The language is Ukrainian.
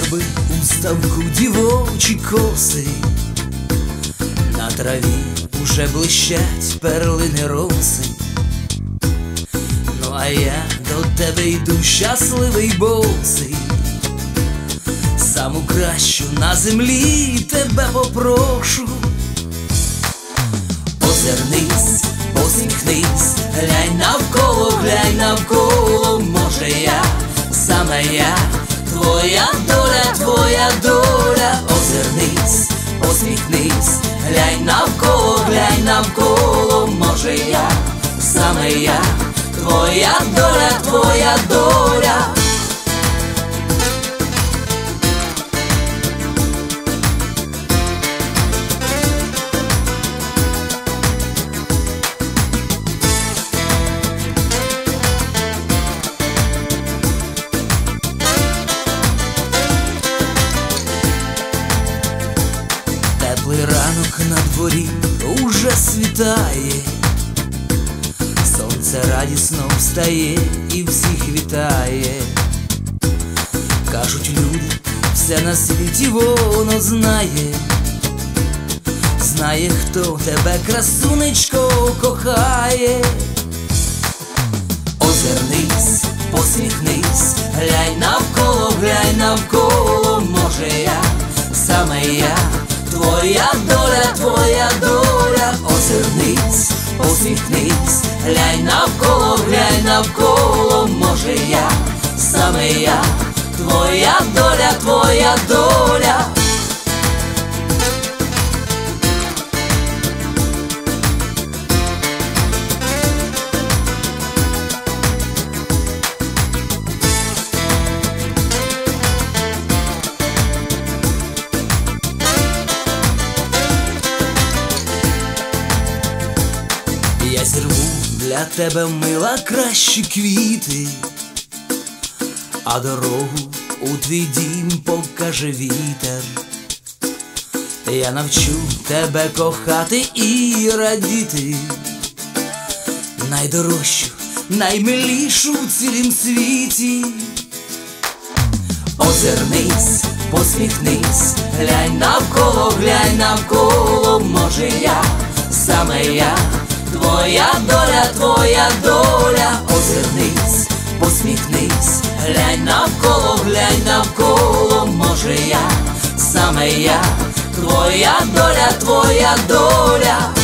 верби у ставку дівочі коси, на траві уже блищать перлини роси. Ну а я до тебе йду щасливий босий, саму кращу на землі тебе попрошу. Озирнись, посміхнись, глянь навколо, може я, саме я, твоя доля. Озирнись, посміхнись, глянь навколо, може я, саме я, твоя доля. Теплий ранок на дворі уже світає, сонце радісно встає і всіх вітає. Кажуть люди, все на світі воно знає, знає, хто тебе, красунечко, кохає. Озирнись, посміхнись, глянь навколо, може я, саме я, твоя доля. Озирнись, посміхнись, глянь навколо, може я, саме я, твоя доля. Я зірву для тебе, мила, кращі квіти, а дорогу у твій дім покаже вітер. Я навчу тебе кохати і радіти, найдорожчу, наймилішу в цілім світі. Озирнись, посміхнись, глянь навколо, може я, саме я, твоя доля. Озирнись, посміхнись, глянь навколо, може я, саме я, твоя доля.